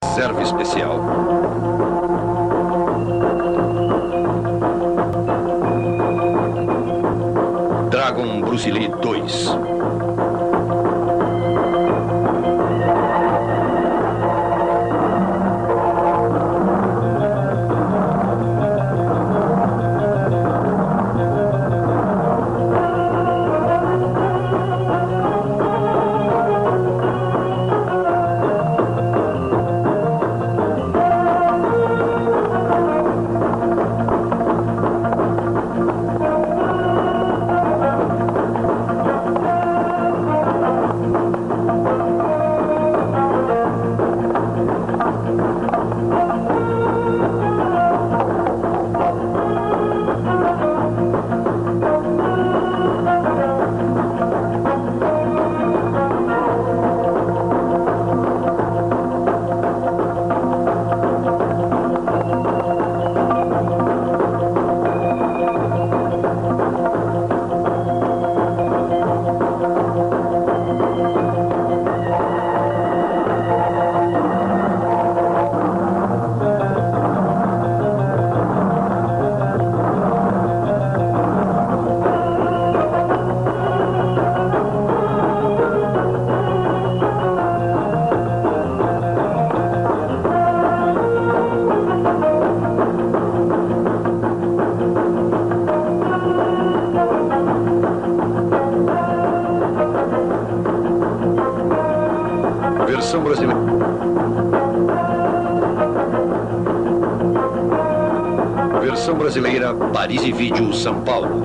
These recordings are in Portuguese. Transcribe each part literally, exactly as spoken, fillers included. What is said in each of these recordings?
Reserva especial. Dragon Bruce Lee dois. Versão brasileira. Versão brasileira, Paris e Vídeo, São Paulo.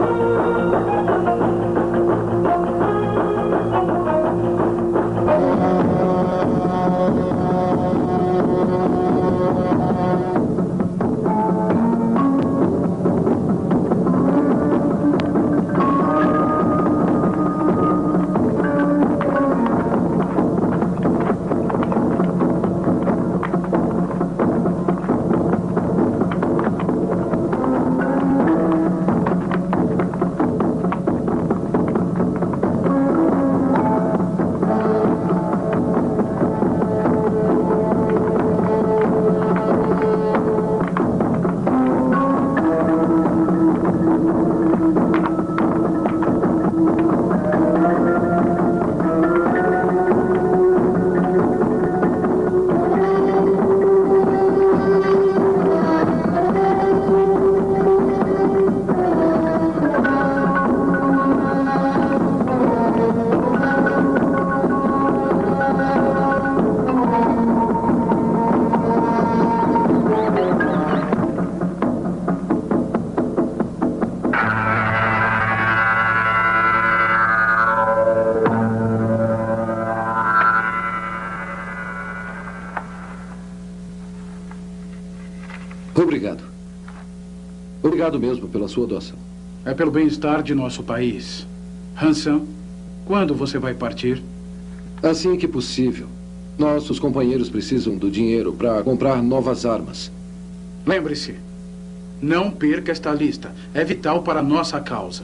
Obrigado. Obrigado mesmo pela sua doação. É pelo bem-estar de nosso país. Hansan, quando você vai partir? Assim que possível. Nossos companheiros precisam do dinheiro para comprar novas armas. Lembre-se, não perca esta lista. É vital para a nossa causa.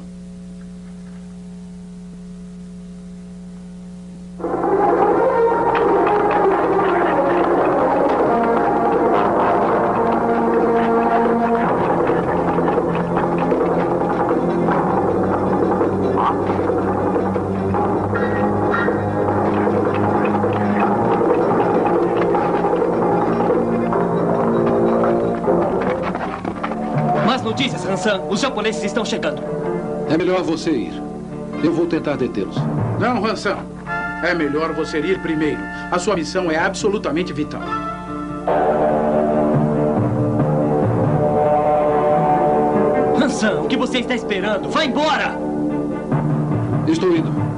Notícias, Hansan. Os japoneses estão chegando. É melhor você ir. Eu vou tentar detê-los. Não, Hansan. É melhor você ir primeiro. A sua missão é absolutamente vital. Hansan, o que você está esperando? Vá embora! Estou indo.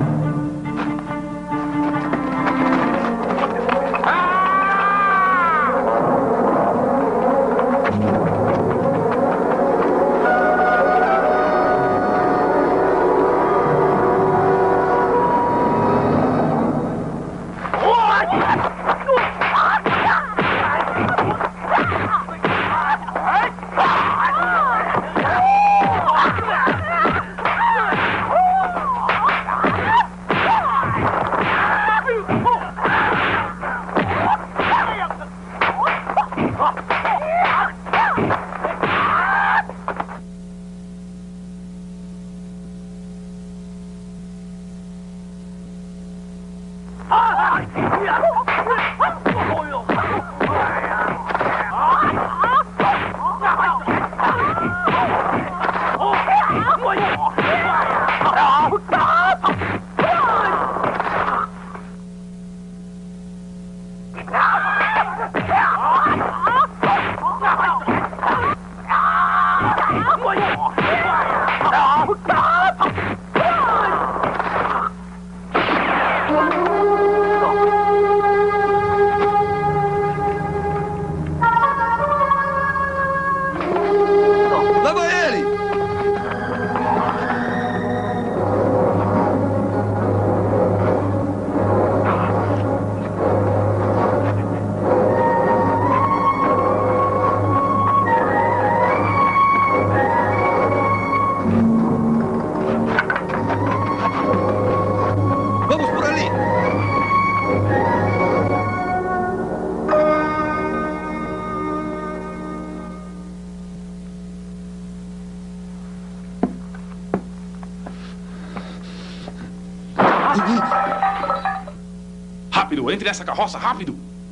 Rápido, entre nessa carroça, rápido.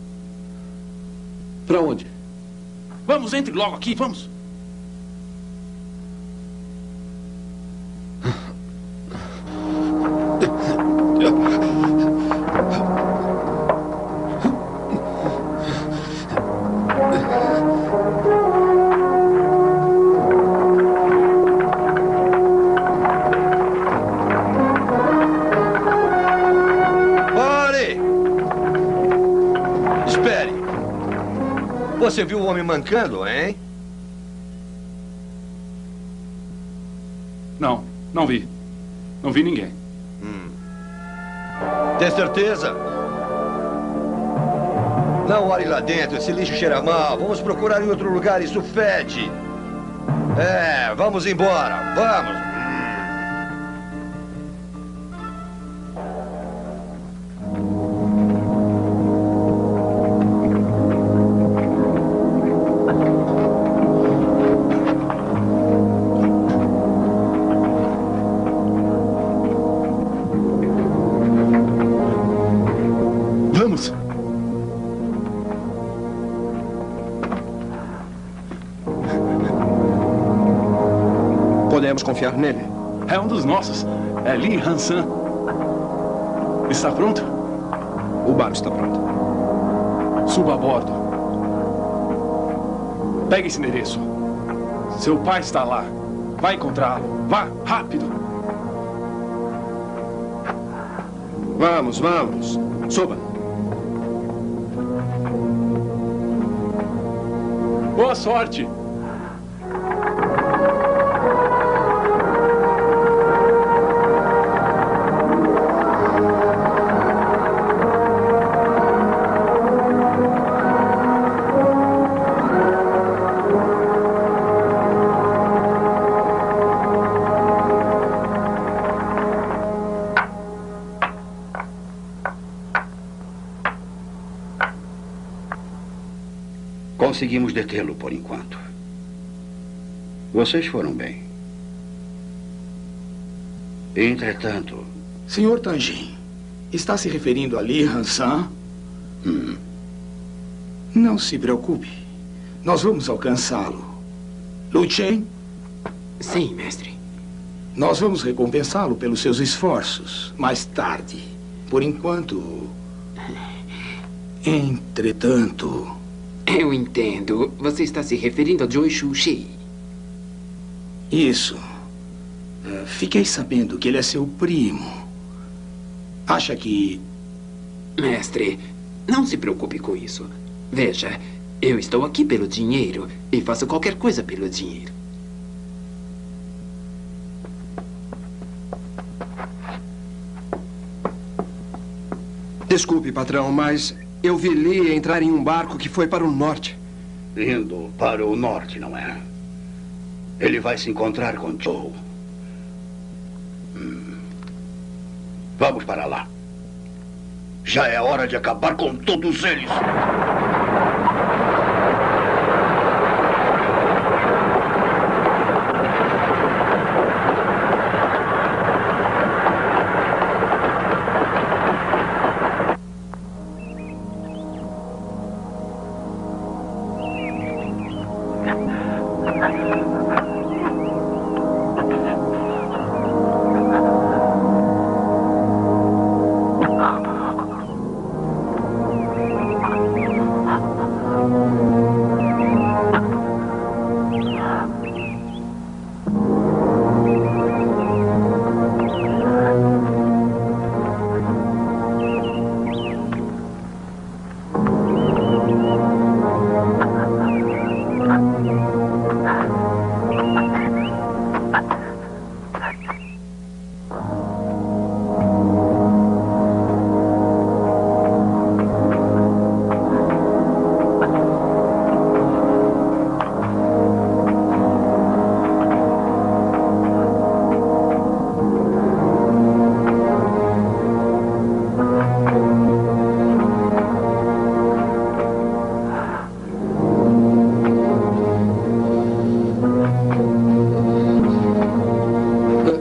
Para onde? Vamos, entre logo aqui, vamos. Você viu o homem mancando, hein? Não, não vi. Não vi ninguém. Hum. Tem certeza? Não olhe lá dentro, esse lixo cheira mal. Vamos procurar em outro lugar, isso fede. É, vamos embora, vamos. Podemos confiar nele? É um dos nossos. É Lee Han-san. Está pronto? O barco está pronto. Suba a bordo. Pegue esse endereço. Seu pai está lá. Vai encontrá-lo. Vá, rápido. Vamos, vamos. Suba. Boa sorte. Conseguimos detê-lo por enquanto. Vocês foram bem. Entretanto... senhor Tanjin, está se referindo a Lee Han-san? Hum. Não se preocupe. Nós vamos alcançá-lo. Lu Chen? Sim, mestre. Nós vamos recompensá-lo pelos seus esforços mais tarde. Por enquanto... Entretanto... Eu entendo. Você está se referindo a Joy Shu-Shi. Isso. Uh, fiquei sabendo que ele é seu primo. Acha que... Mestre, não se preocupe com isso. Veja, eu estou aqui pelo dinheiro e faço qualquer coisa pelo dinheiro. Desculpe, patrão, mas eu vi Lee entrar em um barco que foi para o norte. Indo para o norte, não é? Ele vai se encontrar com Joe. Hum. Vamos para lá. Já é hora de acabar com todos eles.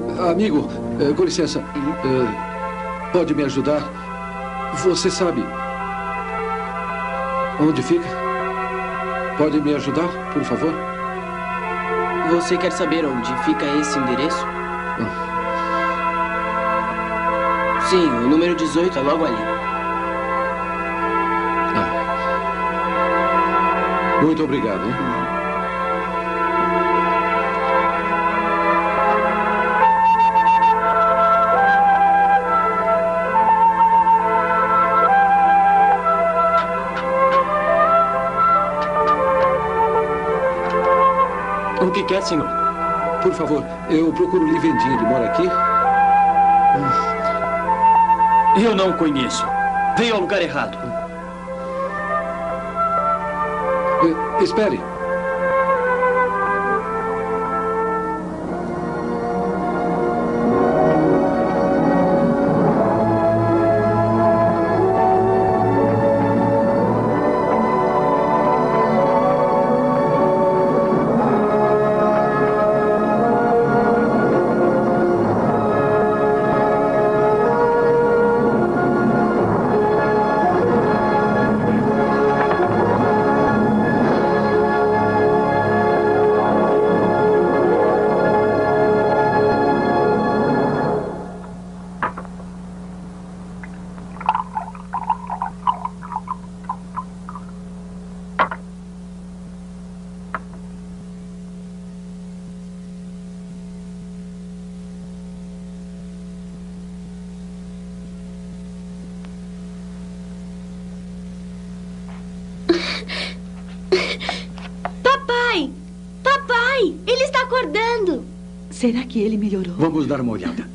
Amigo, uh, com licença. Uh, pode me ajudar? Você sabe, Onde fica? Pode me ajudar, por favor? Você quer saber onde fica esse endereço? Hum. Sim, o número dezoito é logo ali. Ah. Muito obrigado, hein? O que quer, senhor? Por favor, eu procuro Li Vendinho. Ele mora aqui? Eu não o conheço. Veio ao lugar errado. Eh, espere. Papai! Papai! Ele está acordando! Será que ele melhorou? Vamos dar uma olhada.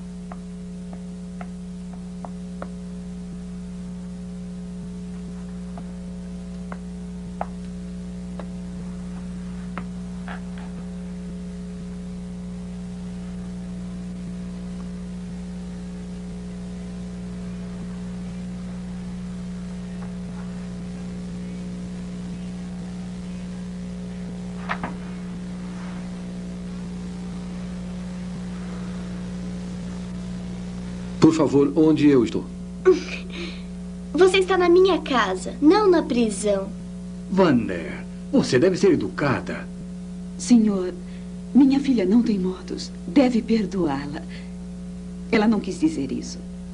Por favor, onde eu estou? Você está na minha casa, não na prisão. Vanner, você deve ser educada. Senhor, minha filha não tem modos. Deve perdoá-la. Ela não quis dizer isso.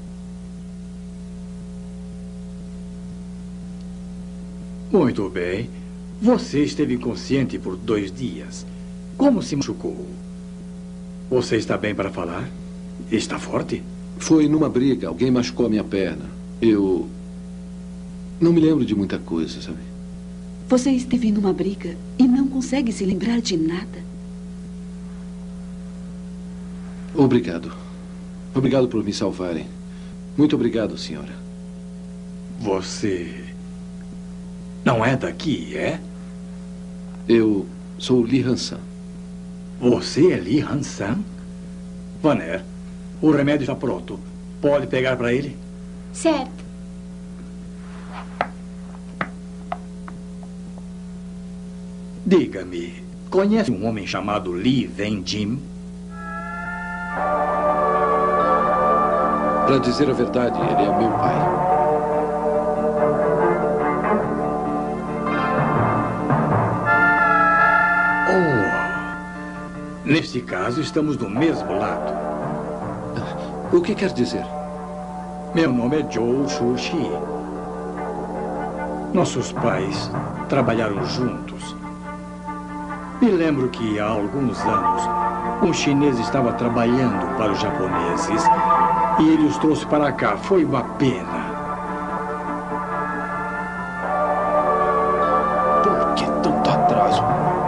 Muito bem. Você esteve inconsciente por dois dias. Como se machucou? Você está bem para falar? Está forte? Foi numa briga. Alguém machucou a minha perna. Eu não me lembro de muita coisa, sabe? Você esteve numa briga e não consegue se lembrar de nada. Obrigado. Obrigado por me salvarem. Muito obrigado, senhora. Você não é daqui, é? Eu sou Li Hansan. Você é Li Hansan? Vanner, o remédio está pronto. Pode pegar para ele? Certo. Diga-me, conhece um homem chamado Li Vendinho? Para dizer a verdade, ele é meu pai. Oh, nesse caso, estamos do mesmo lado. O que quer dizer? Meu nome é Joe Shushi. Nossos pais trabalharam juntos. Me lembro que há alguns anos, um chinês estava trabalhando para os japoneses e ele os trouxe para cá. Foi uma pena. Por que tanto atraso?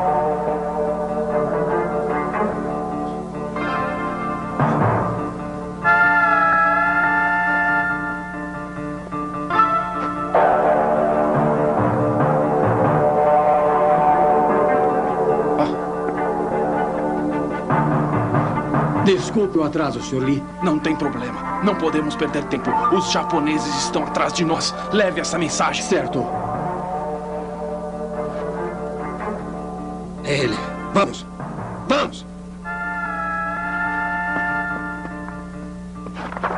Desculpe o atraso, senhor Lee. Não tem problema. Não podemos perder tempo. Os japoneses estão atrás de nós. Leve essa mensagem. Certo. É ele. Vamos. Vamos.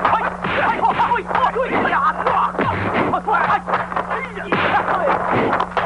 Ai!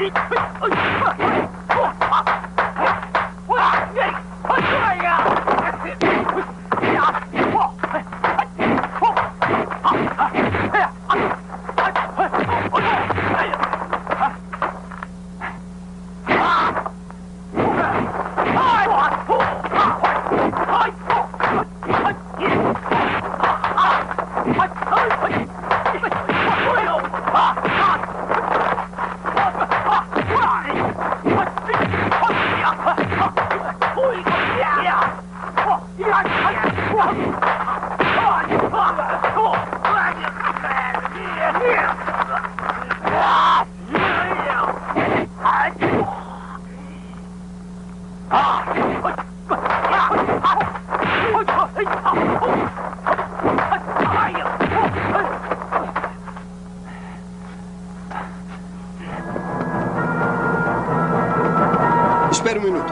Espere um minuto.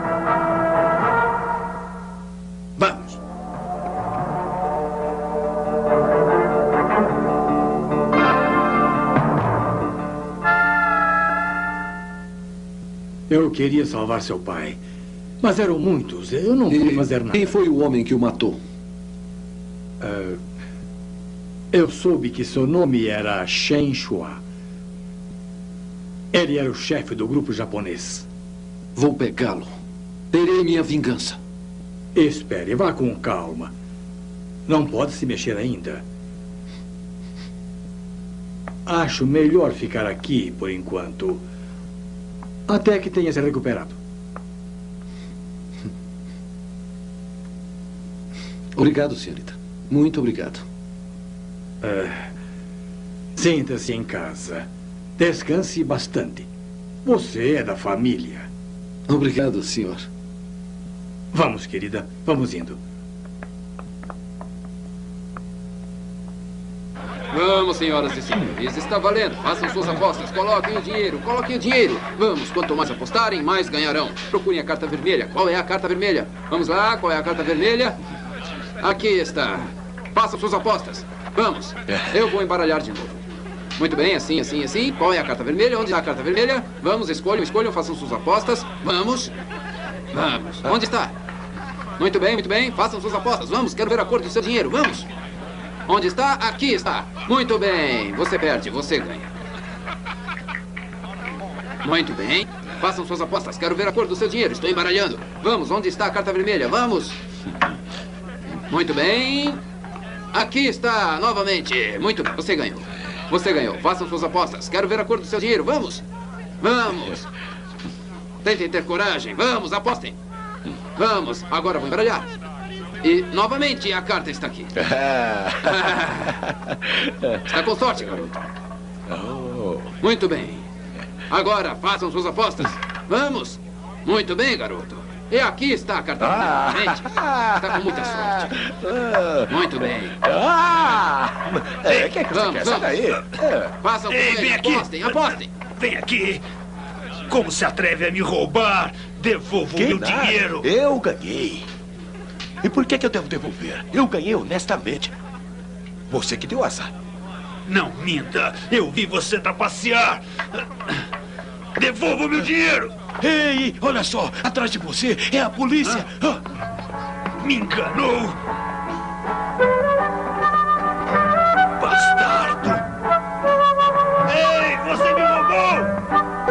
Vamos. Eu queria salvar seu pai. Mas eram muitos. Eu não pude fazer nada. Quem foi o homem que o matou? Uh, eu soube que seu nome era Shen Shua. Ele era o chefe do grupo japonês. Vou pegá-lo. Terei minha vingança. Espere, vá com calma. Não pode se mexer ainda. Acho melhor ficar aqui por enquanto. Até que tenha se recuperado. Obrigado, senhorita. Muito obrigado. Uh, Sinta-se em casa. Descanse bastante. Você é da família. Obrigado, senhor. Vamos, querida. Vamos indo. Vamos, senhoras e senhores. Está valendo. Façam suas apostas. Coloquem o dinheiro. Coloquem o dinheiro. Vamos. Quanto mais apostarem, mais ganharão. Procurem a carta vermelha. Qual é a carta vermelha? Vamos lá. Qual é a carta vermelha? Aqui está. Façam suas apostas. Vamos. Eu vou embaralhar de novo. Muito bem, assim, assim, assim. Qual é a carta vermelha? Onde está a carta vermelha? Vamos, escolham, escolham, façam suas apostas. Vamos. Vamos. Onde está? Muito bem, muito bem. Façam suas apostas. Vamos, quero ver a cor do seu dinheiro. Vamos. Onde está? Aqui está. Muito bem. Você perde, você ganha. Muito bem. Façam suas apostas. Quero ver a cor do seu dinheiro. Estou embaralhando. Vamos, onde está a carta vermelha? Vamos. Muito bem. Aqui está, novamente. Muito bem, você ganhou. Você ganhou. Façam suas apostas. Quero ver a cor do seu dinheiro. Vamos. Vamos. Tentem ter coragem. Vamos, apostem. Vamos. Agora vou embaralhar. E, novamente, a carta está aqui. Está com sorte, garoto. Muito bem. Agora, façam suas apostas. Vamos. Muito bem, garoto. E aqui está a carta. Ah. Está com muita sorte. Muito bem. Ah! É, que é que vamos, você quer? vamos. Sai daí. Façam Ei, com vem ele. aqui. Apostem, apostem. Vem aqui. Como se atreve a me roubar? Devolva o Que meu nada. dinheiro. Eu ganhei. E por que que eu devo devolver? Eu ganhei honestamente. Você que deu azar. Não minta. Eu vi você trapacear. Devolva o meu dinheiro. Ei, olha só. Atrás de você é a polícia. Ah. Me enganou. Bastardo. Ei, você me roubou.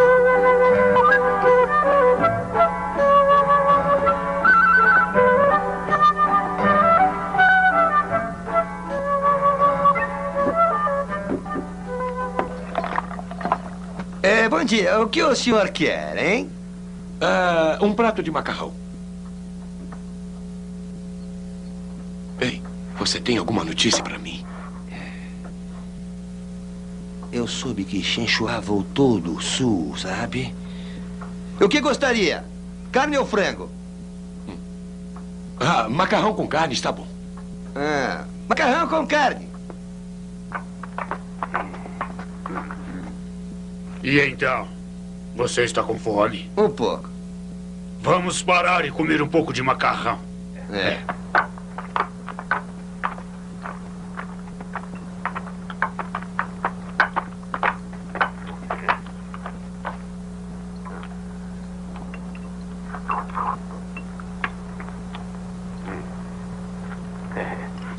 É, bom dia. O que o senhor quer, hein? Ah, um prato de macarrão. Ei, você tem alguma notícia para mim? Eu soube que Shen Shua voltou do sul, sabe? O que gostaria? Carne ou frango? Ah, macarrão com carne está bom. Ah, macarrão com carne. E então? Você está com fome? Um pouco. Vamos parar e comer um pouco de macarrão. É.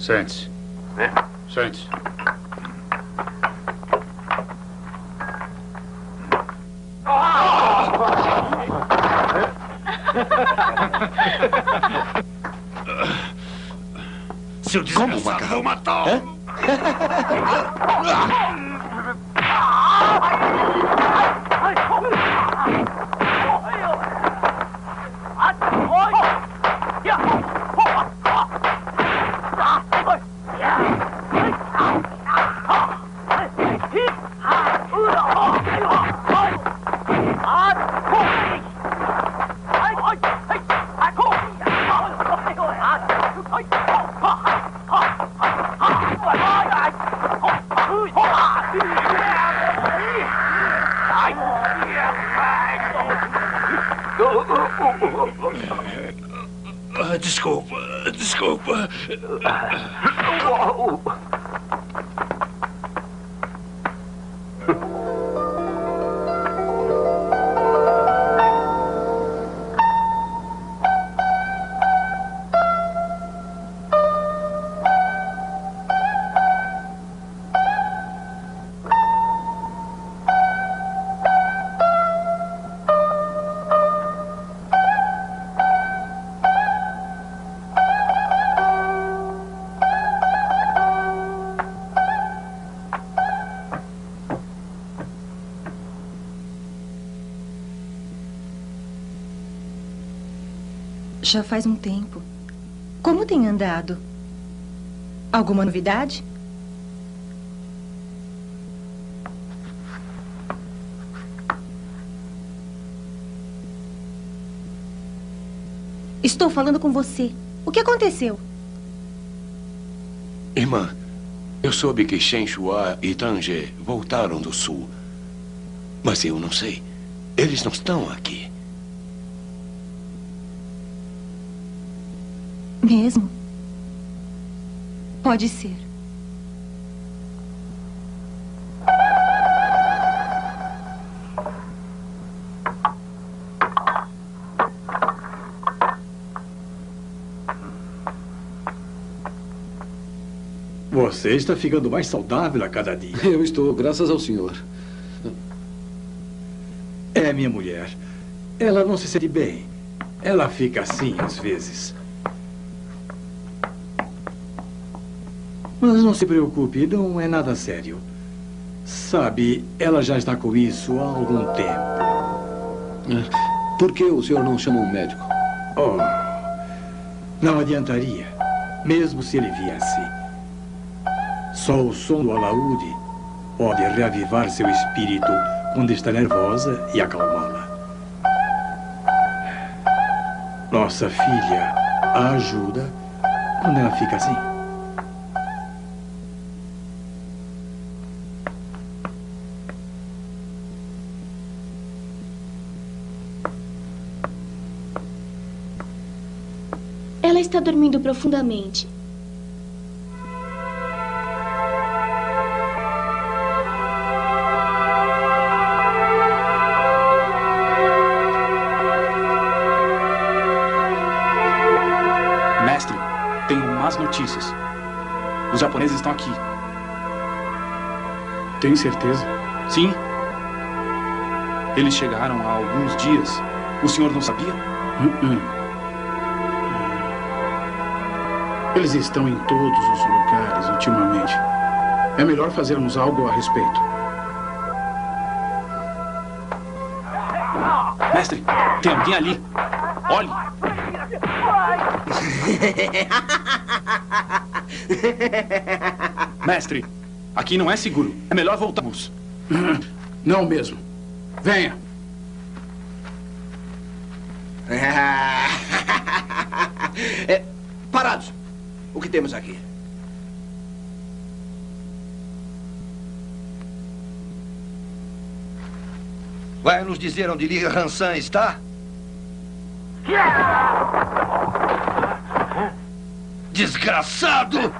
Sente-se. É? Sente-se. Seu desgraçado, vou matar! Desculpa, desculpa. Já faz um tempo. Como tem andado? Alguma novidade? Estou falando com você. O que aconteceu? Irmã, eu soube que Shen Shua e Tangé voltaram do sul. Mas eu não sei. Eles não estão aqui. Mesmo? Pode ser. Você está ficando mais saudável a cada dia. Eu estou, graças ao senhor. É minha mulher. Ela não se sente bem. Ela fica assim às vezes. Mas não se preocupe, não é nada sério. Sabe, ela já está com isso há algum tempo. Por que o senhor não chama um médico? Oh, não adiantaria, mesmo se ele viesse. Só o som do alaúde pode reavivar seu espírito quando está nervosa e acalmá-la. Nossa filha a ajuda quando ela fica assim. Ela está dormindo profundamente. Mestre, tenho más notícias. Os japoneses estão aqui. Tem certeza? Sim. Eles chegaram há alguns dias. O senhor não sabia? Uh-uh. Eles estão em todos os lugares ultimamente. É melhor fazermos algo a respeito. Mestre, tem alguém ali. Olhe. Mestre, aqui não é seguro. É melhor voltarmos. Não mesmo. Venha. É, parados. O que temos aqui? Vai nos dizer onde Li Hansan está? Desgraçado!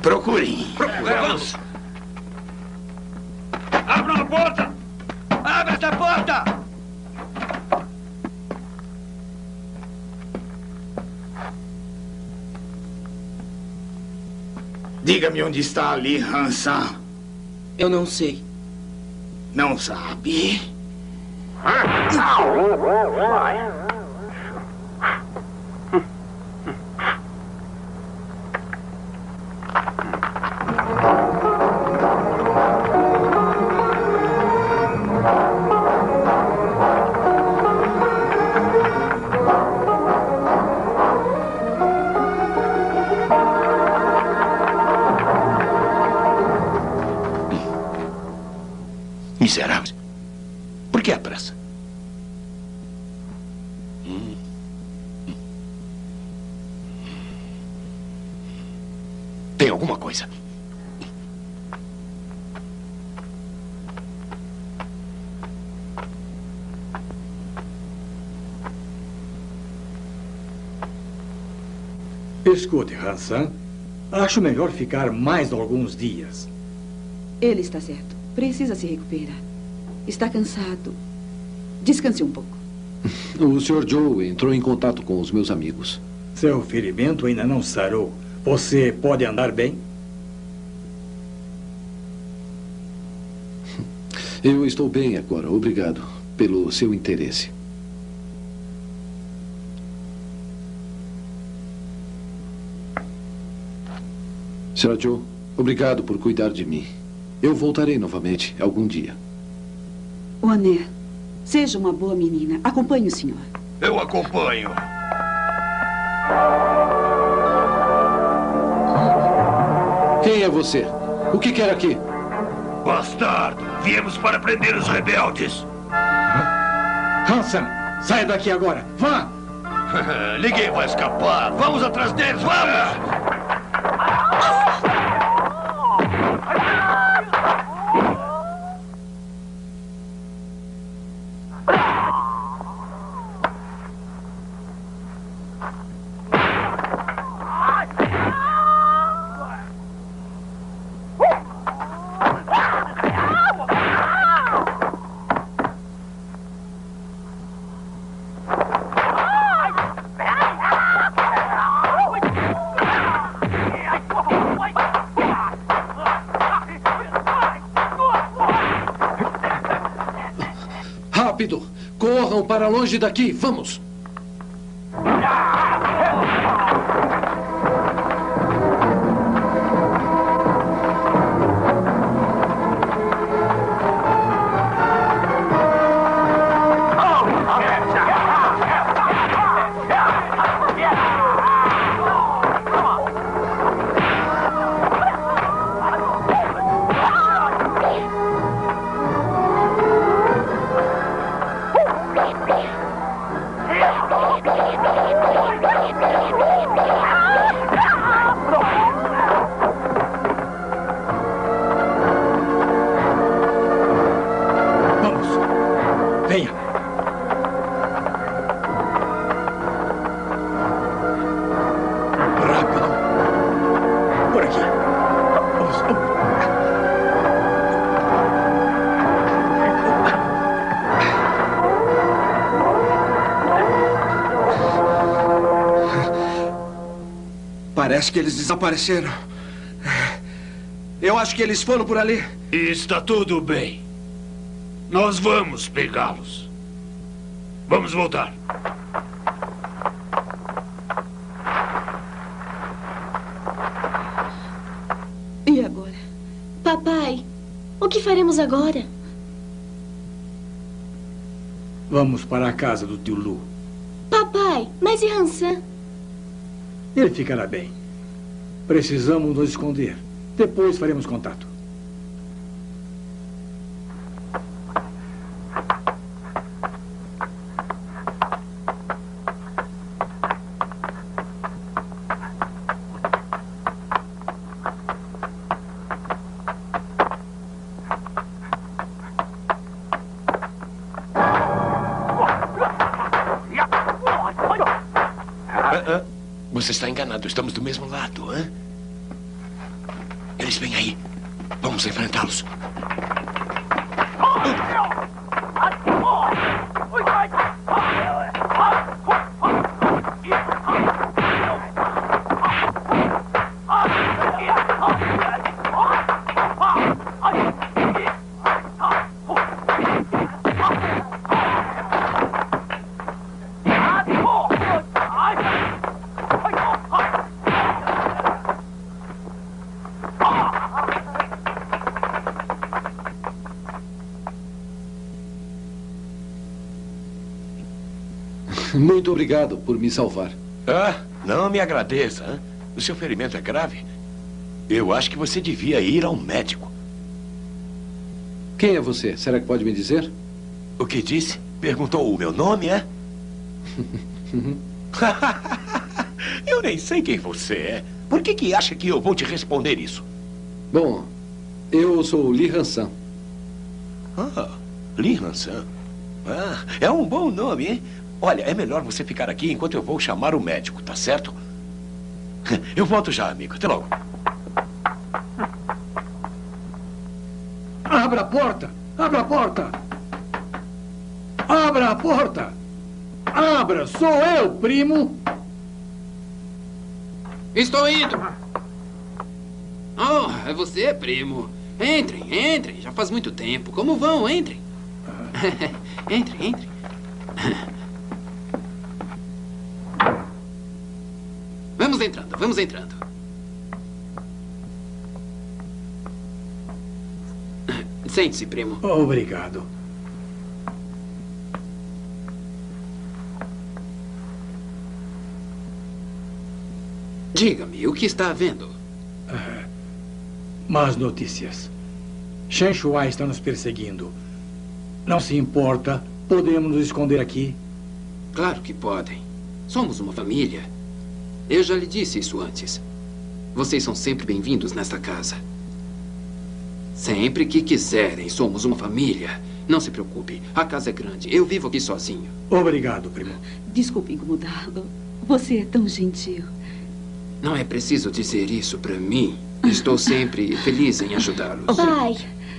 Procurem. Procuramos. Abram a porta! Abre essa porta! Diga-me onde está ali, Hansan. Eu não sei. Não sabe? Miseráveis. Por que a pressa? Hum. Tem alguma coisa? Escute, Hansan. Acho melhor ficar mais alguns dias. Ele está certo. Precisa se recuperar. Está cansado. Descanse um pouco. O senhor Joe entrou em contato com os meus amigos. Seu ferimento ainda não sarou. Você pode andar bem? Eu estou bem agora. Obrigado pelo seu interesse. senhor Joe, obrigado por cuidar de mim. Eu voltarei novamente algum dia. Oné, seja uma boa menina. Acompanhe o senhor. Eu acompanho. Quem é você? O que quer aqui? Bastardo! Viemos para prender os rebeldes. Hansan, saia daqui agora. Vá! Ninguém vai escapar. Vamos atrás deles, vamos! Rápido! Corram para longe daqui! Vamos! Parece que eles desapareceram. Eu acho que eles foram por ali. Está tudo bem. Nós vamos pegá-los. Vamos voltar. E agora? Papai, o que faremos agora? Vamos para a casa do tio Lu. Papai, mas e Hansan? Ele ficará bem. Precisamos nos esconder. Depois faremos contato. Você está enganado. Estamos do mesmo lado, hein? Eles vêm aí. Vamos enfrentá-los. Muito obrigado por me salvar. Ah, não me agradeça. Hein? O seu ferimento é grave. Eu acho que você devia ir ao médico. Quem é você? Será que pode me dizer? O que disse? Perguntou o meu nome, é? Eu nem sei quem você é. Por que que acha que eu vou te responder isso? Bom, eu sou Li Hansan. Ah, Li Hansan. Ah, é um bom nome, hein? Olha, é melhor você ficar aqui enquanto eu vou chamar o médico, tá certo? Eu volto já, amigo. Até logo. Abra a porta! Abra a porta! Abra a porta! Abra! Sou eu, primo! Estou indo! Oh, é você, primo. Entrem, entrem. Já faz muito tempo. Como vão? Entrem. Entrem, entrem. Vamos entrando, vamos entrando. Sente-se, primo. Obrigado. Diga-me, o que está havendo? Ah, más notícias. Shen Shuai está nos perseguindo. Não se importa, podemos nos esconder aqui? Claro que podem. Somos uma família. Eu já lhe disse isso antes. Vocês são sempre bem-vindos nesta casa. Sempre que quiserem, somos uma família. Não se preocupe, a casa é grande. Eu vivo aqui sozinho. Obrigado, primo. Desculpe incomodá-lo. Você é tão gentil. Não é preciso dizer isso para mim. Estou sempre feliz em ajudá-los. Pai.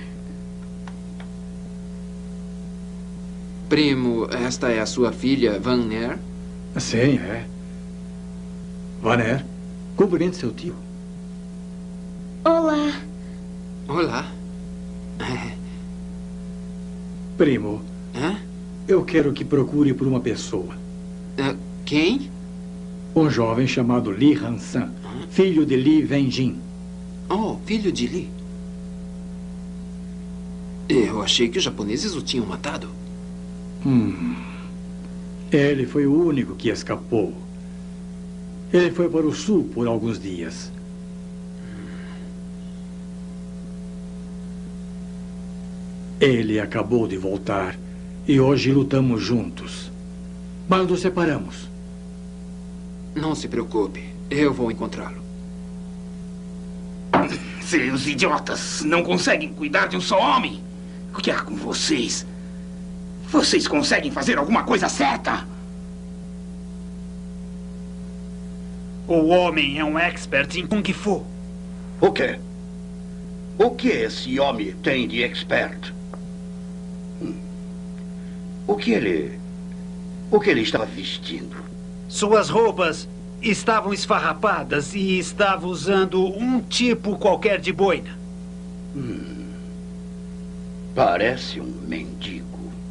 Primo, esta é a sua filha, Van Ner? Sim, é. Vaner, cumprimente seu tio. Olá. Olá. Primo, Hã? eu quero que procure por uma pessoa. Uh, quem? Um jovem chamado Li Hansan, filho de Li Wenjin. Oh, filho de Li. Eu achei que os japoneses o tinham matado. Hum. Ele foi o único que escapou. Ele foi para o sul por alguns dias. Ele acabou de voltar e hoje lutamos juntos. Mas nos separamos. Não se preocupe, eu vou encontrá-lo. Seus idiotas não conseguem cuidar de um só homem. O que há com vocês? Vocês conseguem fazer alguma coisa certa? O homem é um expert em Kung Fu. O quê? O que esse homem tem de expert? Hum. O que ele... O que ele estava vestindo? Suas roupas estavam esfarrapadas e estava usando um tipo qualquer de boina. Hum. Parece um mendigo.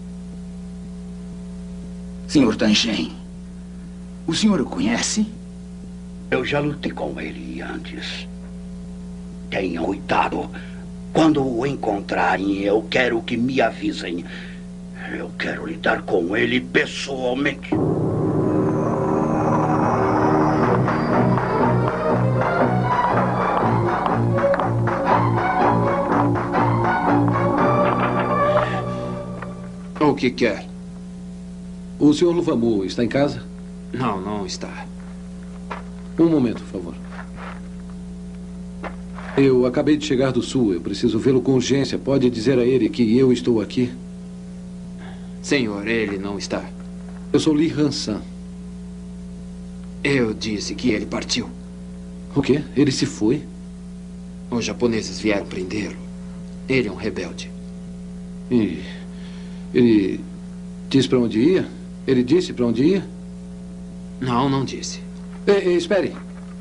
senhor Tangen, o senhor o conhece? Eu já lutei com ele antes. Tenham cuidado. Quando o encontrarem, eu quero que me avisem. Eu quero lidar com ele pessoalmente. O que quer? O senhor Luvamu está em casa? Não, não está. Um momento, por favor. Eu acabei de chegar do sul. Eu preciso vê-lo com urgência. Pode dizer a ele que eu estou aqui? Senhor, ele não está. Eu sou Li Hansan. Eu disse que ele partiu. O quê? Ele se foi? Os japoneses vieram prendê-lo. Ele é um rebelde. E ele disse para onde ia? Ele disse para onde ia? Não, não disse. Ei, ei, espere.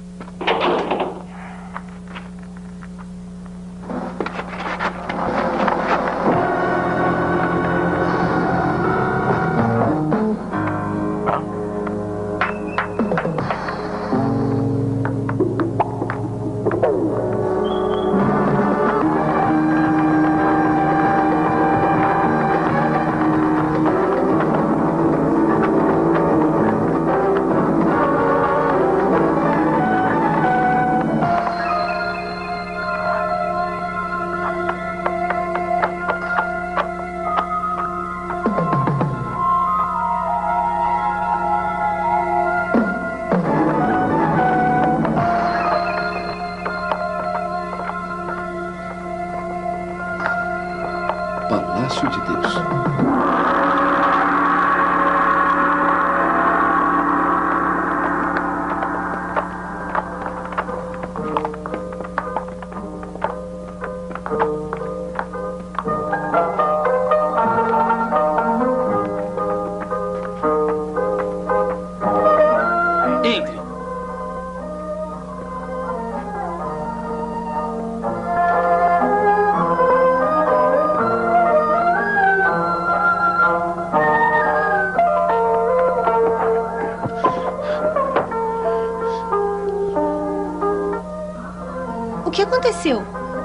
Palácio de Deus. Entre. O que aconteceu?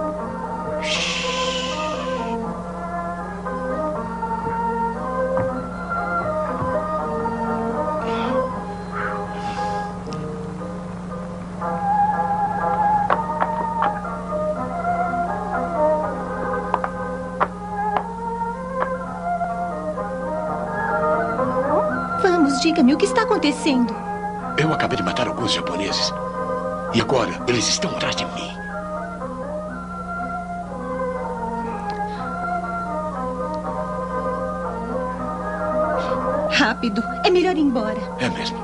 Vamos, diga-me, o que está acontecendo? Eu acabei de matar alguns japoneses. E agora eles estão atrás de mim. Rápido, é melhor ir embora. É mesmo.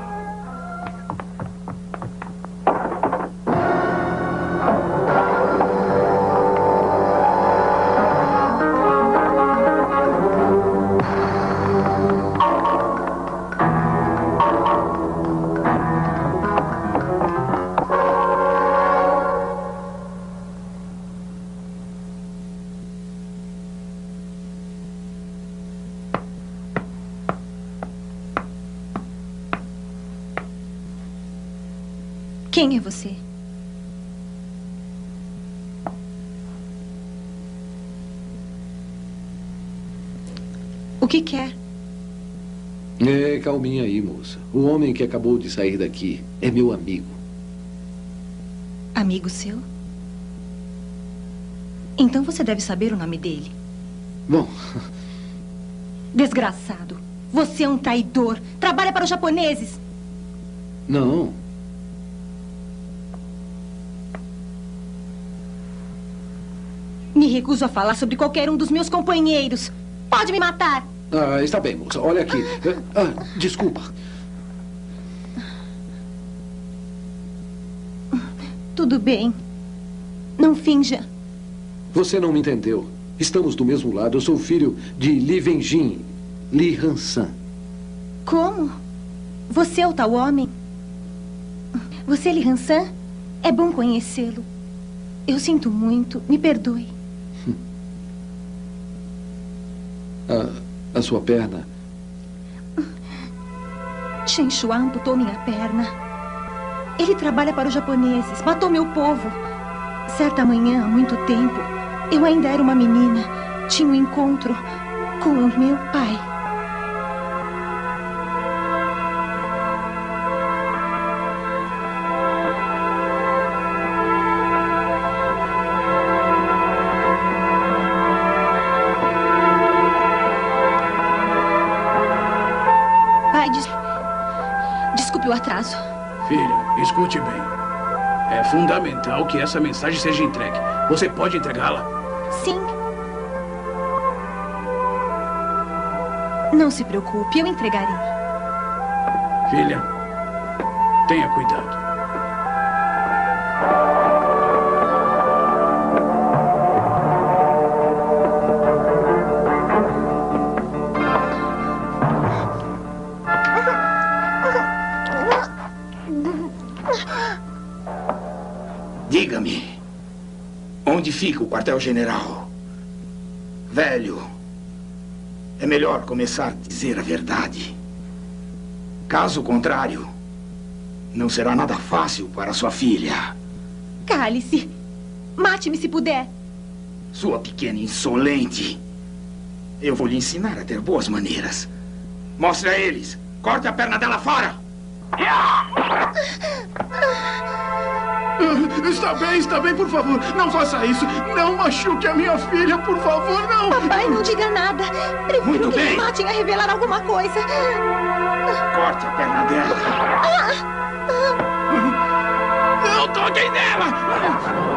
Quem é você? O que quer? É, calminha aí, moça. O homem que acabou de sair daqui é meu amigo. Amigo seu? Então você deve saber o nome dele. Bom... Desgraçado. Você é um traidor. Trabalha para os japoneses. Não. Me recuso a falar sobre qualquer um dos meus companheiros. Pode me matar. Ah, está bem, moça. Olha aqui. Ah, desculpa. Tudo bem. Não finja. Você não me entendeu. Estamos do mesmo lado. Eu sou filho de Li Wenjin, Li Han-san. Como? Você é o tal homem? Você é Li Han-san? É bom conhecê-lo. Eu sinto muito. Me perdoe. A, a sua perna... Chen Shuan amputou minha perna. Ele trabalha para os japoneses. Matou meu povo. Certa manhã, há muito tempo, eu ainda era uma menina. Tinha um encontro com o meu pai. Pai, des... desculpe o atraso. Filha, escute bem. É fundamental que essa mensagem seja entregue. Você pode entregá-la? Sim. Não se preocupe, eu entregarei. Filha, tenha cuidado. Diga-me, onde fica o quartel-general? Velho, é melhor começar a dizer a verdade. Caso contrário, não será nada fácil para sua filha. Cale-se. Mate-me se puder. Sua pequena insolente. Eu vou lhe ensinar a ter boas maneiras. Mostre a eles. Corte a perna dela fora. Está bem, está bem, por favor. Não faça isso. Não machuque a minha filha, por favor, não. Papai, não diga nada. Prefiro Muito que bem. me matem a revelar alguma coisa. Corte a perna dela. Não toquem nela!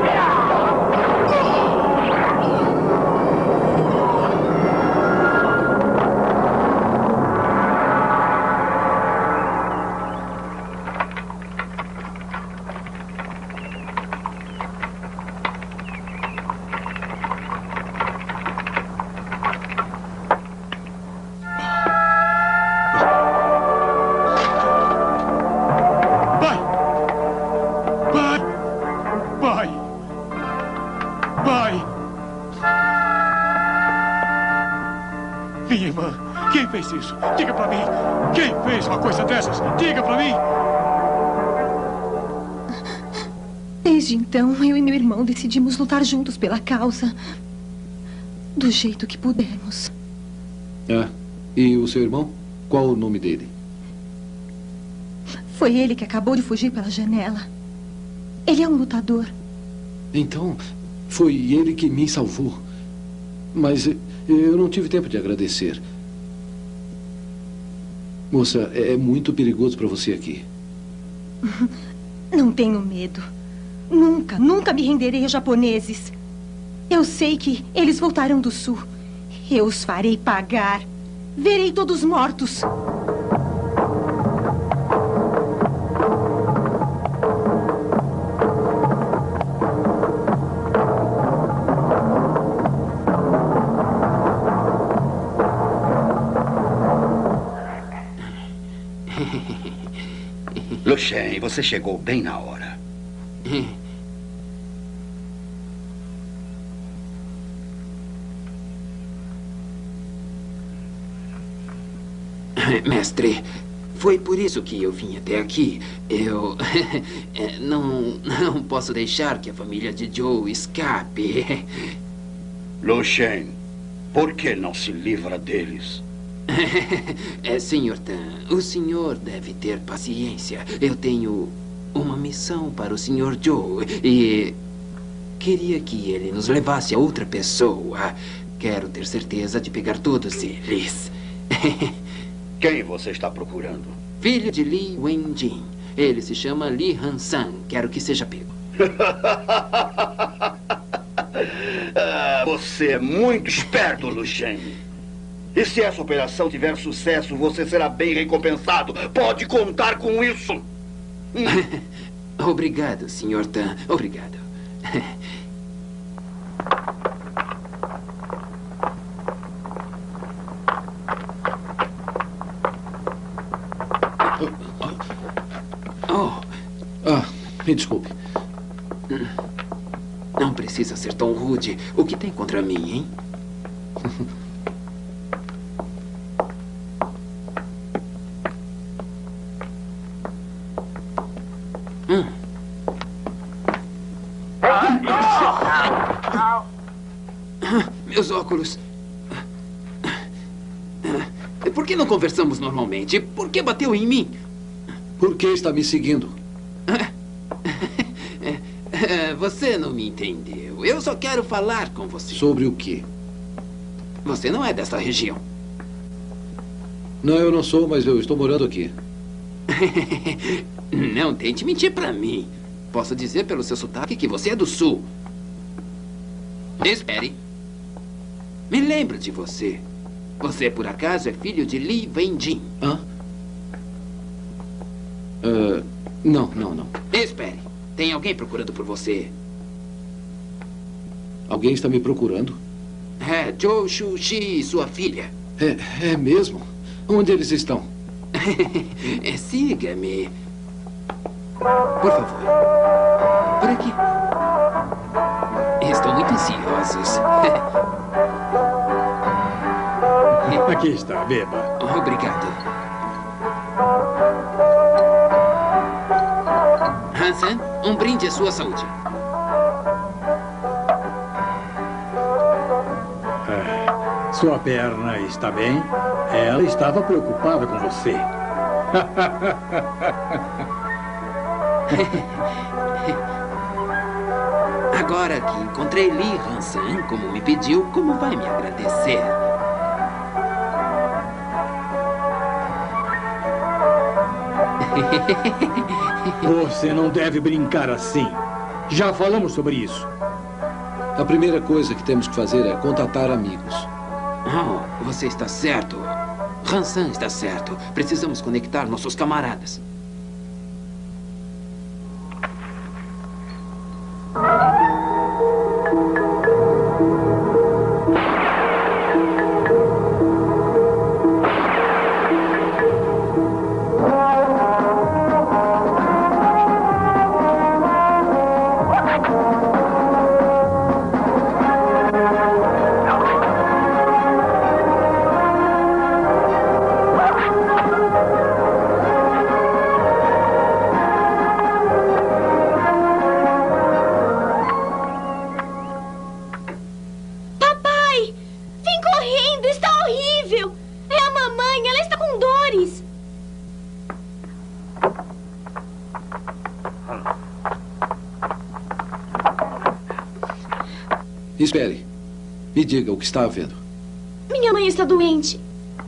Minha irmã, quem fez isso? Diga pra mim. Quem fez uma coisa dessas? Diga pra mim. Desde então, eu e meu irmão decidimos lutar juntos pela causa. Do jeito que pudermos. Ah, e o seu irmão? Qual o nome dele? Foi ele que acabou de fugir pela janela. Ele é um lutador. Então, foi ele que me salvou. Mas eu não tive tempo de agradecer. Moça, é muito perigoso para você aqui. Não tenho medo. Nunca, nunca me renderei aos japoneses. Eu sei que eles voltarão do sul. Eu os farei pagar. Verei todos mortos. Lu Shen, você chegou bem na hora. Mestre, foi por isso que eu vim até aqui. Eu não, não posso deixar que a família de Joe escape. Lu Shen, por que não se livra deles? É, senhor Tan, o senhor deve ter paciência. Eu tenho uma missão para o senhor Joe e queria que ele nos levasse a outra pessoa. Quero ter certeza de pegar todos eles. Quem você está procurando? Filho de Li Wenjin. Ele se chama Li Han-san. Quero que seja pego. Ah, você é muito esperto, Lu Shen. E se essa operação tiver sucesso, você será bem recompensado. Pode contar com isso. Obrigado, senhor Tan. Obrigado. Oh. Ah, me desculpe. Não precisa ser tão rude. O que tem contra mim, hein? hum. Meus óculos. Por que não conversamos normalmente? Por que bateu em mim? Por que está me seguindo? Você não me entendeu. Eu só quero falar com você. Sobre o quê? Você não é desta região. Não, eu não sou, mas eu estou morando aqui. Não tente mentir pra mim. Posso dizer pelo seu sotaque que você é do sul. Espere. Me lembro de você. Você, por acaso, é filho de Li Wenjin? Hã? Uh, não, não, não. Espere. Tem alguém procurando por você. Alguém está me procurando? É, Zhou Shuxi, sua filha. É, é mesmo? Onde eles estão? Siga-me. Por favor. Por aqui. Estão muito ansiosos. Aqui está, beba. Obrigado. Hansen, um brinde à sua saúde. Ah, sua perna está bem? Ela estava preocupada com você. Agora que encontrei Lee Hansen, como me pediu, como vai me agradecer? Você não deve brincar assim. Já falamos sobre isso. A primeira coisa que temos que fazer é contatar amigos. Oh, você está certo. Hansen está certo. Precisamos conectar nossos camaradas. Espere. Me diga o que está havendo. Minha mãe está doente.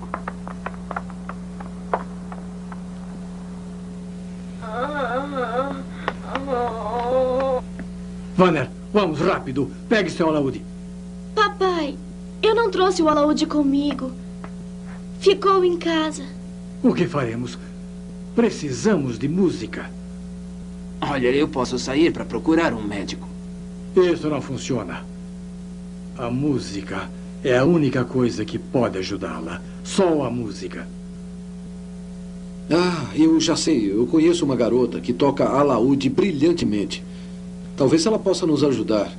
Vanner, vamos, rápido. Pegue seu alaúde. Papai, eu não trouxe o alaúde comigo. Ficou em casa. O que faremos? Precisamos de música. Olha, eu posso sair para procurar um médico. Isso não funciona. A música é a única coisa que pode ajudá-la. Só a música. Ah, eu já sei. Eu conheço uma garota que toca alaúde brilhantemente. Talvez ela possa nos ajudar.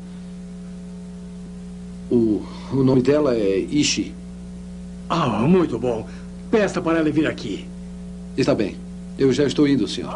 O, o nome dela é Ishi. Ah, muito bom. Peça para ela vir aqui. Está bem. Eu já estou indo, senhor.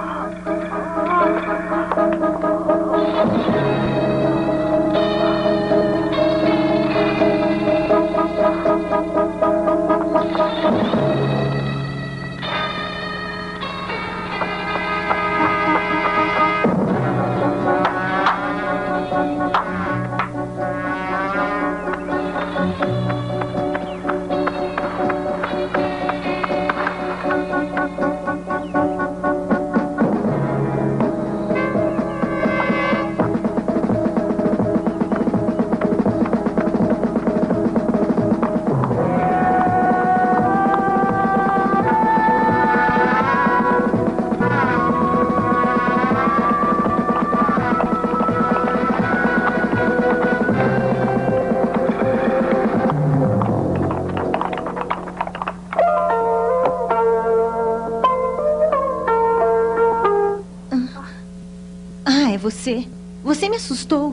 Você. Você me assustou.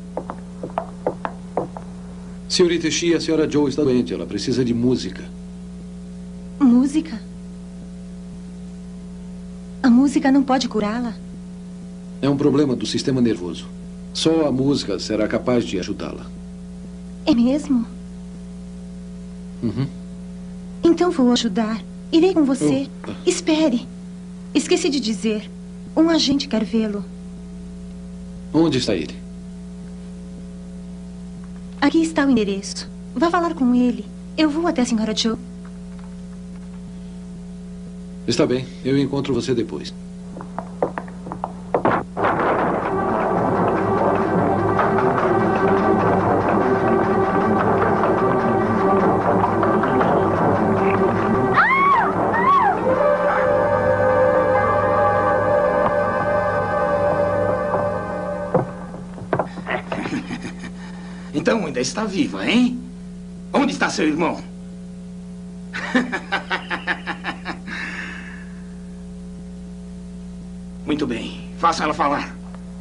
Senhorita Ishii, a senhora Joe está doente. Ela precisa de música. Música? A música não pode curá-la? É um problema do sistema nervoso. Só a música será capaz de ajudá-la. É mesmo? Uhum. Então vou ajudar. Irei com você. Oh. Espere. Esqueci de dizer. Um agente quer vê-lo. Onde está ele? Aqui está o endereço. Vá falar com ele. Eu vou até a senhora Joe. Está bem. Eu encontro você depois. Então ainda está viva, hein? Onde está seu irmão? Muito bem. Faça ela falar.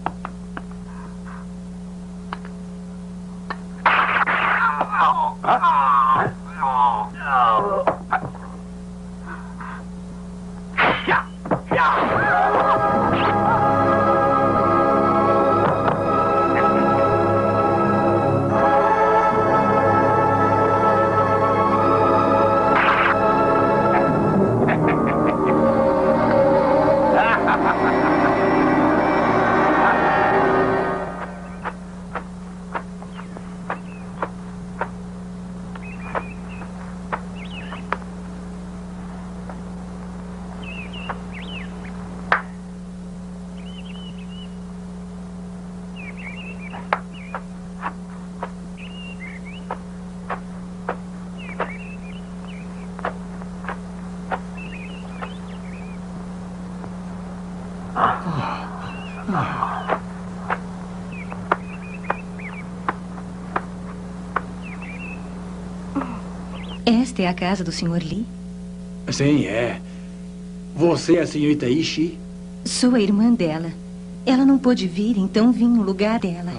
Esta é a casa do senhor Lee? Sim, é. Você é a senhorita Ishii? Sou a irmã dela. Ela não pôde vir, então vim no lugar dela.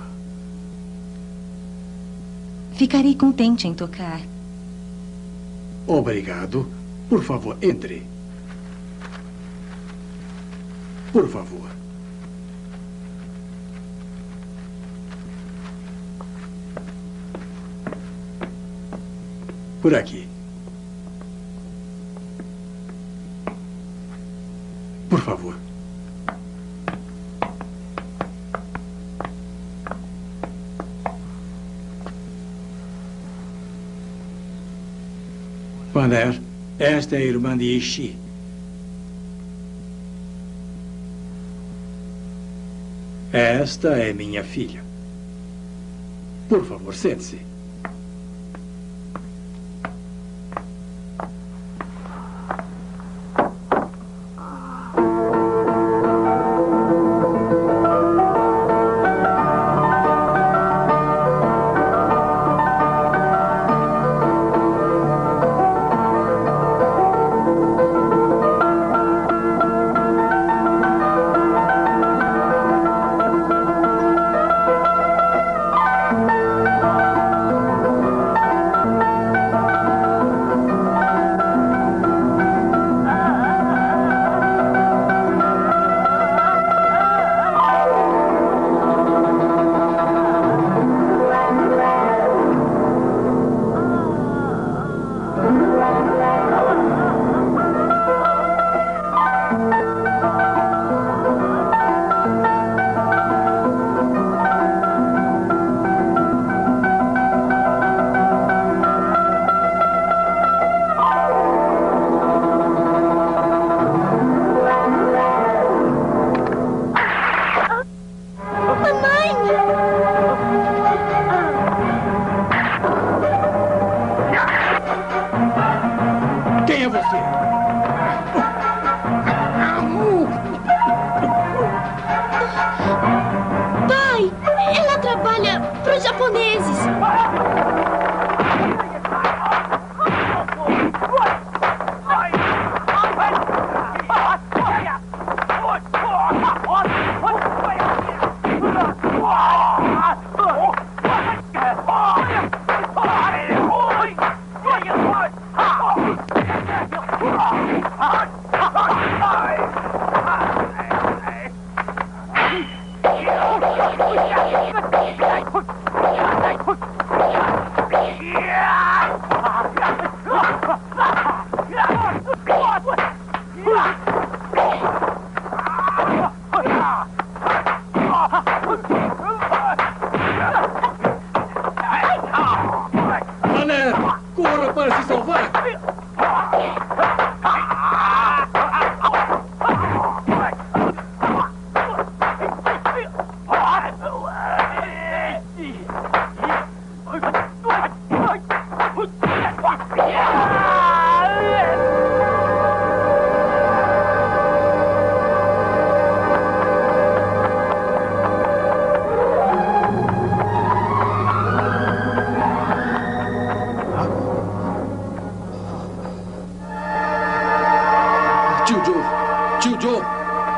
Ficarei contente em tocar. Obrigado. Por favor, entre. Por favor. Por aqui. Por favor. Vander, esta é a irmã de Ishii. Esta é minha filha. Por favor, sente-se.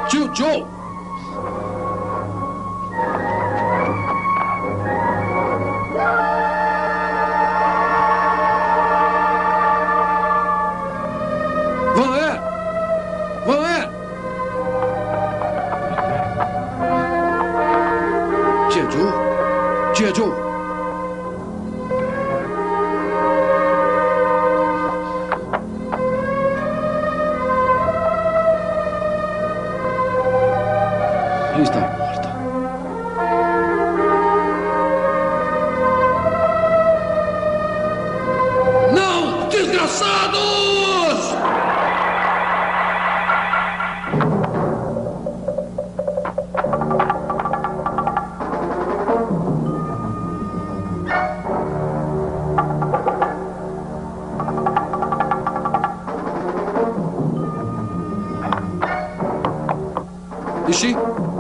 Tio Joe! Van Air! Van Air! Tia Joe! Tia Joe! Está morta. Não, desgraçados! Ixi!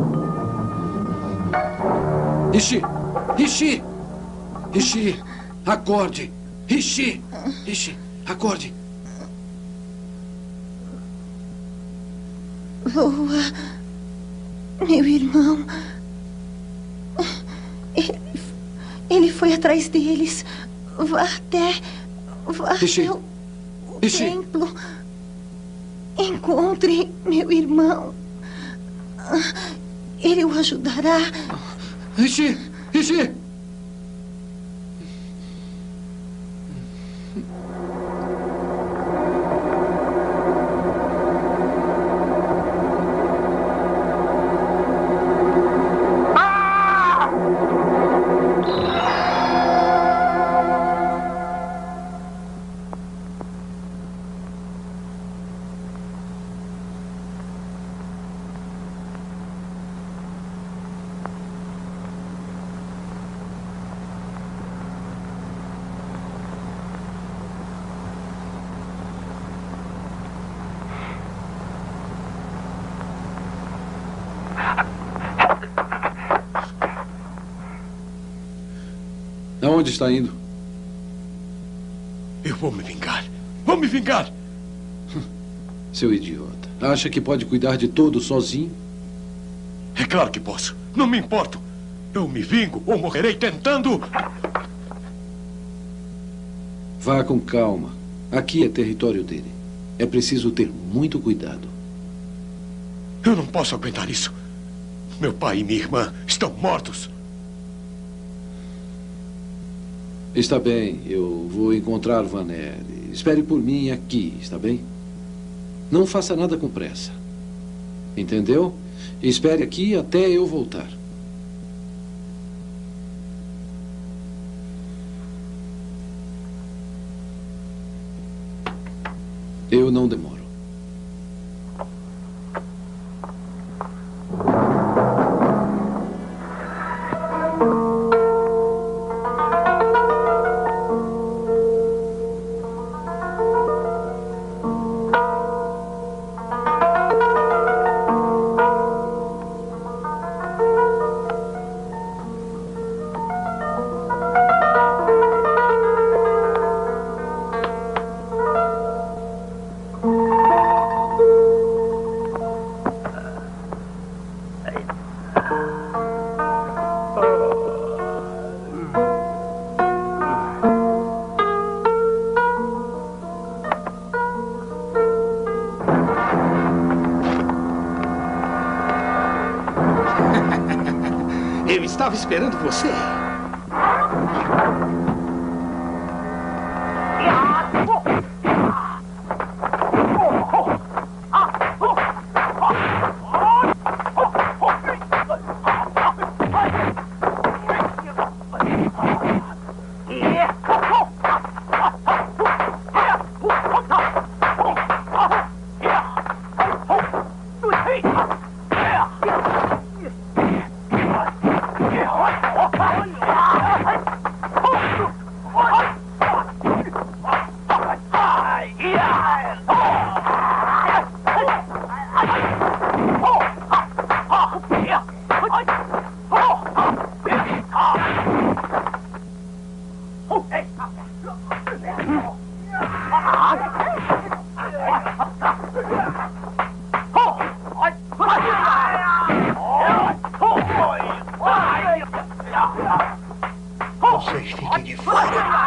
Rishi! Rishi! Rishi! Acorde! Rishi! Rishi! Acorde! Voa, meu irmão. Ele, ele foi atrás deles. Vá até. Vá Rishi! até o Rishi! templo. Encontre meu irmão. Ele o ajudará. Rishi! Rishi! Aonde está indo? Eu vou me vingar. Vou me vingar. Seu idiota. Acha que pode cuidar de tudo sozinho? É claro que posso. Não me importo. Eu me vingo ou morrerei tentando. Vá com calma. Aqui é território dele. É preciso ter muito cuidado. Eu não posso aguentar isso. Meu pai e minha irmã estão mortos. Está bem, eu vou encontrar Van Air. Espere por mim aqui, está bem? Não faça nada com pressa. Entendeu? Espere aqui até eu voltar. Eu não demoro. Eu estava esperando você.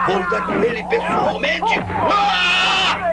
Vou lutar com ele pessoalmente. Ah!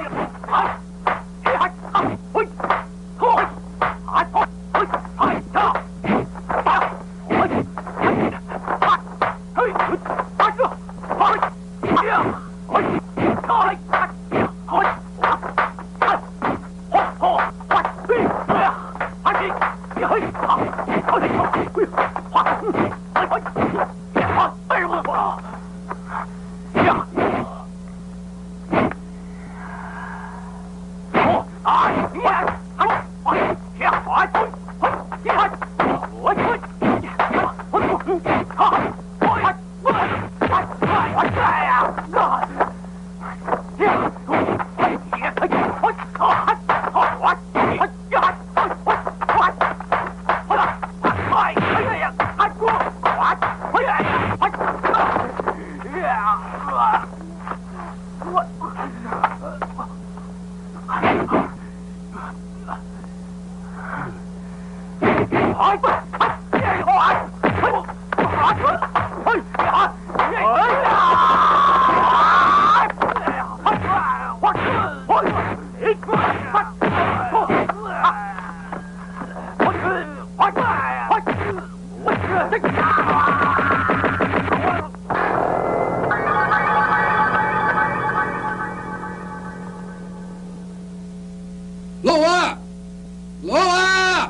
Loa! Loa!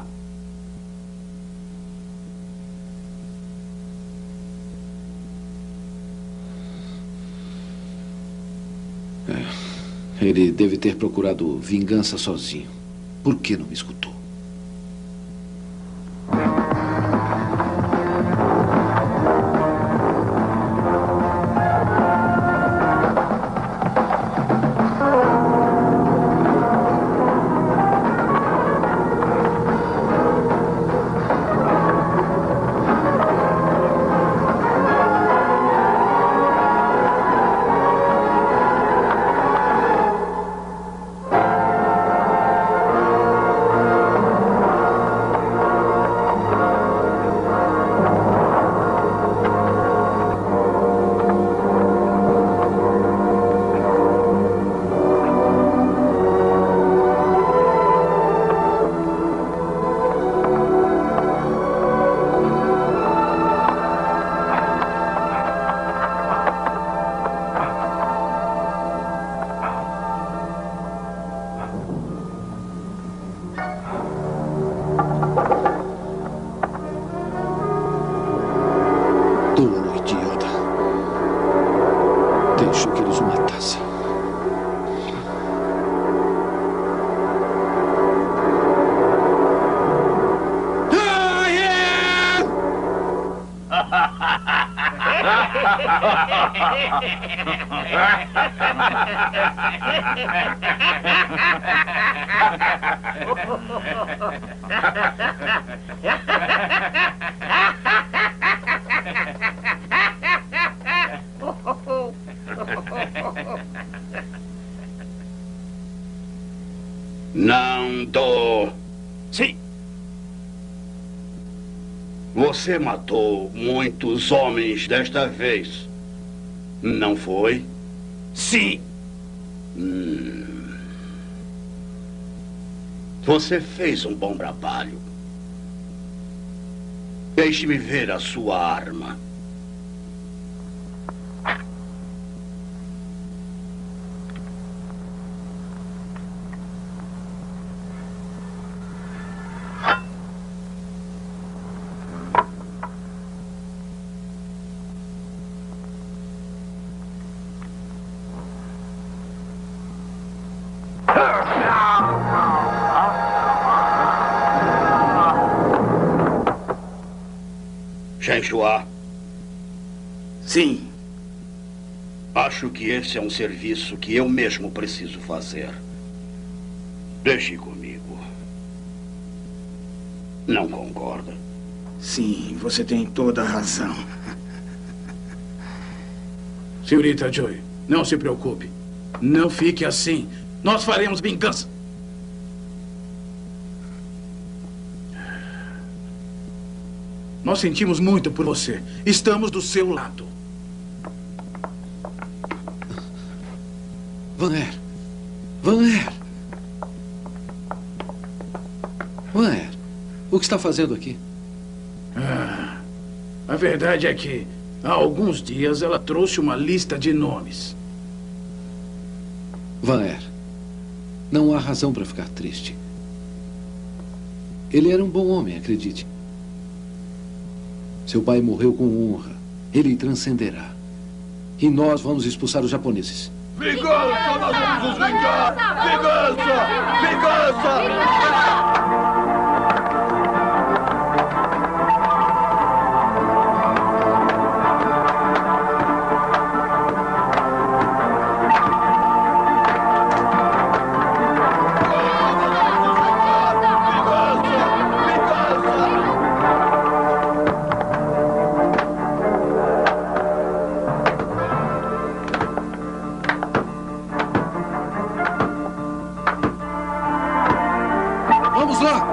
É, ele deve ter procurado vingança sozinho. Por que não me escutou? Nando. Sim. Você matou muitos homens desta vez, não foi? Sim. Hum. Você fez um bom trabalho. Deixe-me ver a sua arma. Shenhua. Sim. Acho que esse é um serviço que eu mesmo preciso fazer. Deixe comigo. Não concorda? Sim, você tem toda a razão. Senhorita Joy, não se preocupe. Não fique assim. Nós faremos vingança. Nós sentimos muito por você. Estamos do seu lado. Van Er. Van Er. Van Er, o que está fazendo aqui? Ah, a verdade é que há alguns dias ela trouxe uma lista de nomes. Van Er, não há razão para ficar triste. Ele era um bom homem, acredite. Seu pai morreu com honra. Ele transcenderá. E nós vamos expulsar os japoneses. Vingança! Nós vamos nos vingar! Vingança! Vingança! Vamos lá!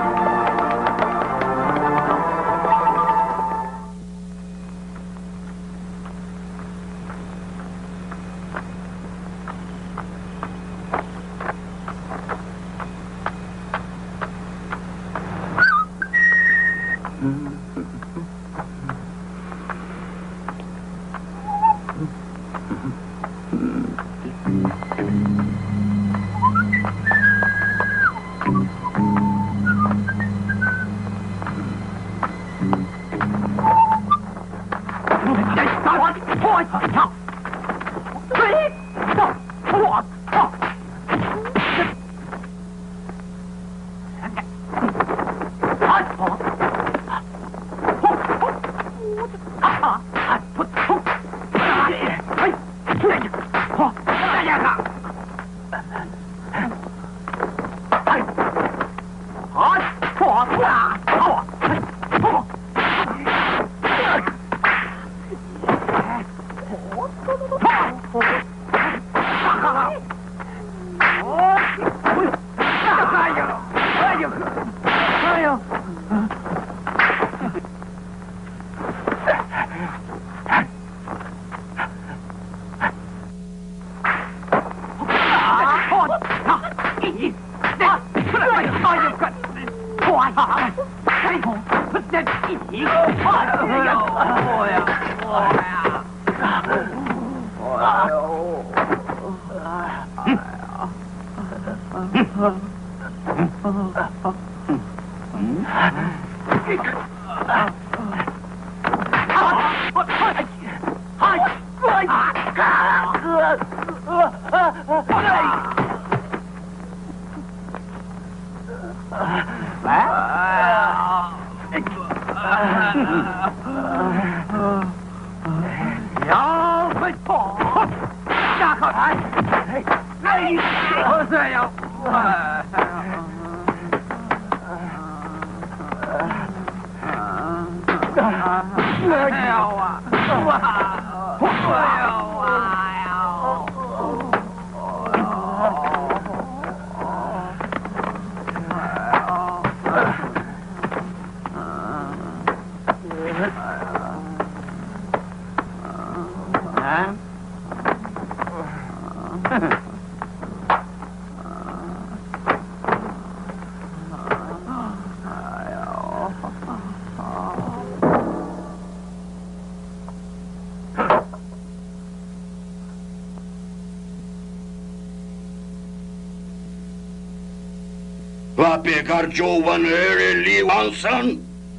Vai pegar Joe Van Er e Lee Hansen?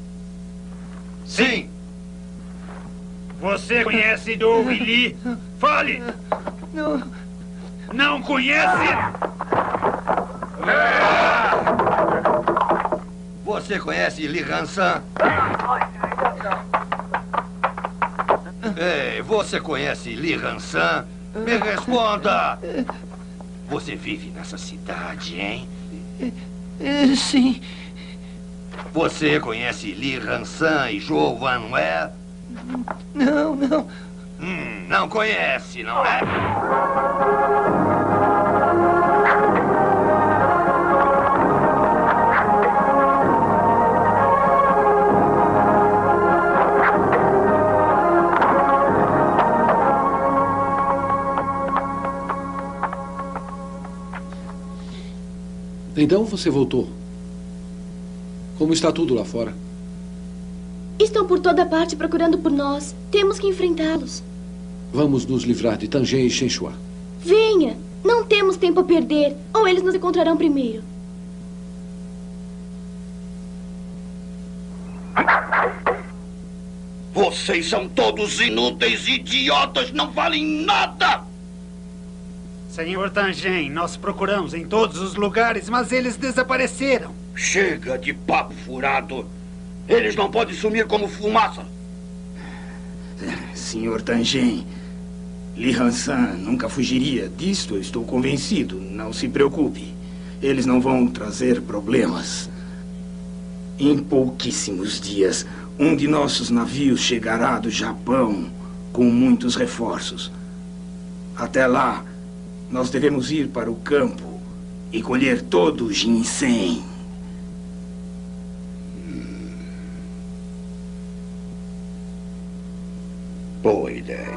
Sim. Você conhece Joe e Lee? Fale! Não. Não conhece? Você conhece Lee Hansen? Ei, você conhece Lee Hansen? Me responda! Você vive nessa cidade, hein? Sim. Você conhece Lee Hansen e Joe Van Er? Não, não. Hum, não conhece, não é? Então você voltou. Como está tudo lá fora? Estão por toda parte procurando por nós. Temos que enfrentá-los. Vamos nos livrar de Tangent e Shenhua. Venha! Não temos tempo a perder. Ou eles nos encontrarão primeiro. Vocês são todos inúteis, idiotas, não valem nada! Senhor Tangent, nós procuramos em todos os lugares, mas eles desapareceram. Chega de papo furado. Eles não podem sumir como fumaça. Senhor Tangent, Li Han-san nunca fugiria disto, eu estou convencido. Não se preocupe. Eles não vão trazer problemas. Em pouquíssimos dias, um de nossos navios chegará do Japão com muitos reforços. Até lá, nós devemos ir para o campo e colher todo o ginseng. Boa ideia.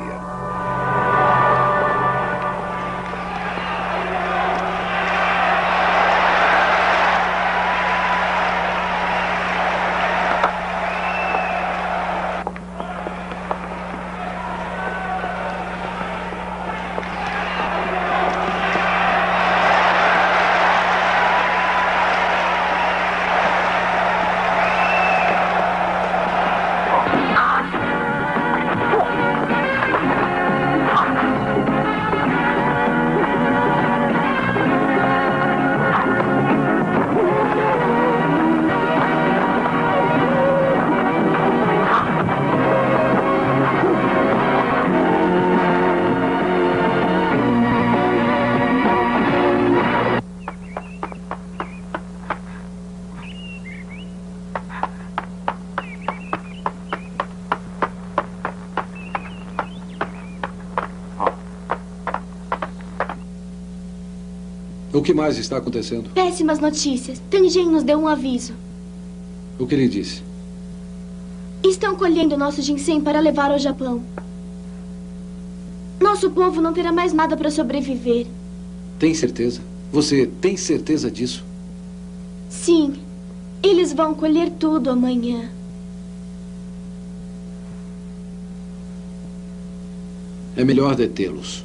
O que mais está acontecendo? Péssimas notícias. Tangent nos deu um aviso. O que ele disse? Estão colhendo nosso ginseng para levar ao Japão. Nosso povo não terá mais nada para sobreviver. Tem certeza? Você tem certeza disso? Sim. Eles vão colher tudo amanhã. É melhor detê-los.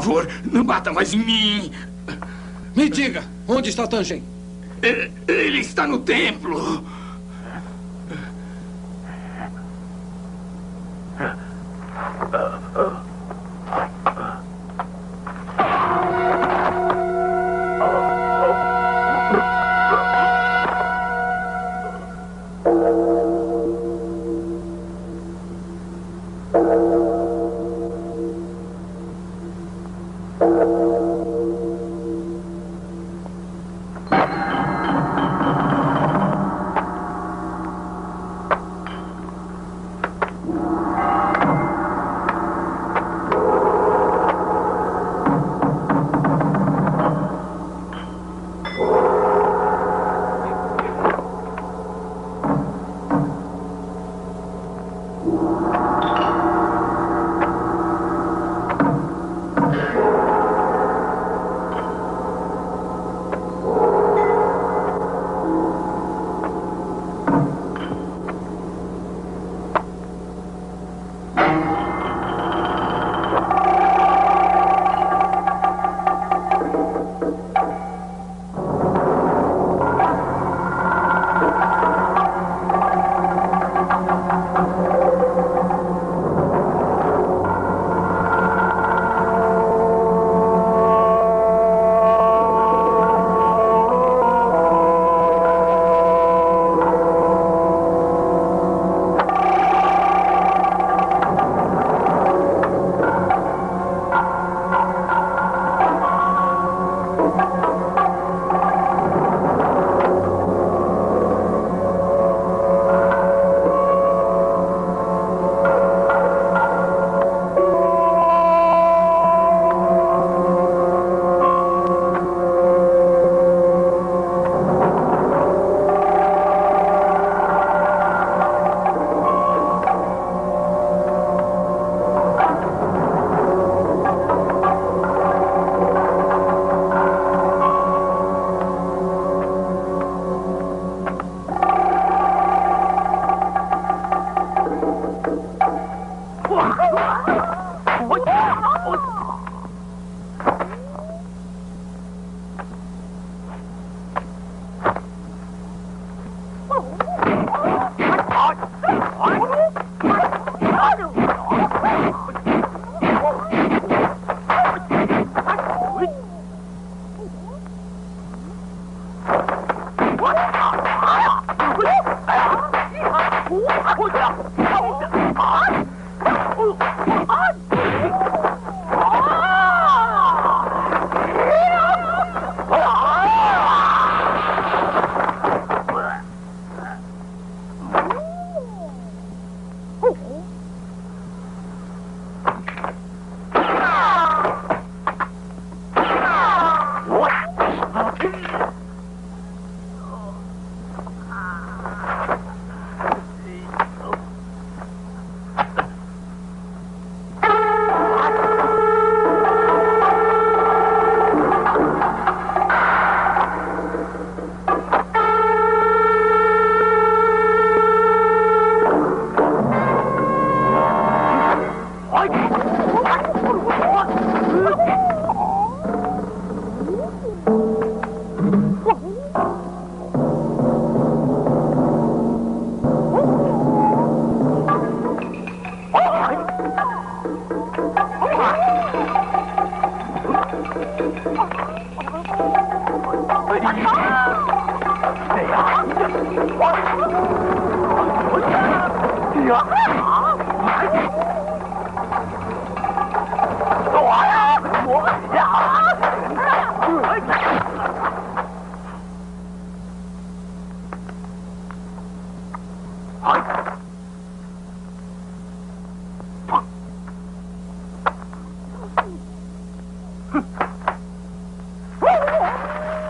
favor, não bata mais em mim. Me diga, onde está Tangen? Ele está no templo.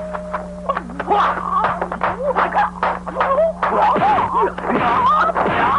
Yeah.